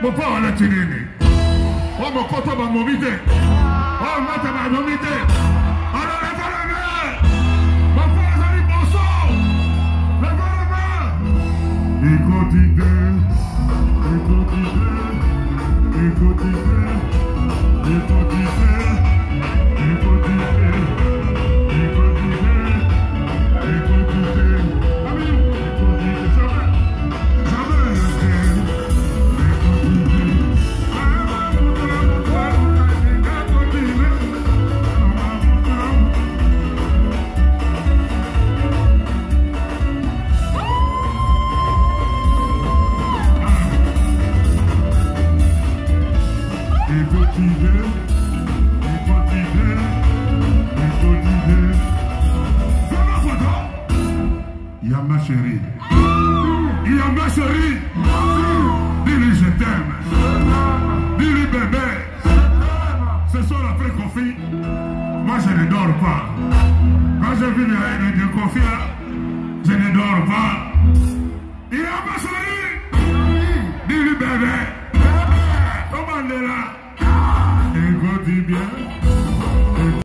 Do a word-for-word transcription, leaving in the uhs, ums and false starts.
Mon père a la tirée. Oh, mon coton va m'omiter. Oh, ma tête va m'omiter. Alors, lève la main. Mon père a dit bon sang. Lève la main. Il continue. Il continue. Il continue. Il continue. Il continue. Il continue. Il continue. Amen. Il continue. Jamais. Jamais. Il y a ma chérie. Il y a ma chérie. Dis-lui je t'aime. Dis-lui bébé. Ce soir après Kofi, moi je ne dors pas. Quand je vis le Kofi là, je ne dors pas. Il y a ma chérie. Dis-lui bébé. Comment on est là? Écoute bien.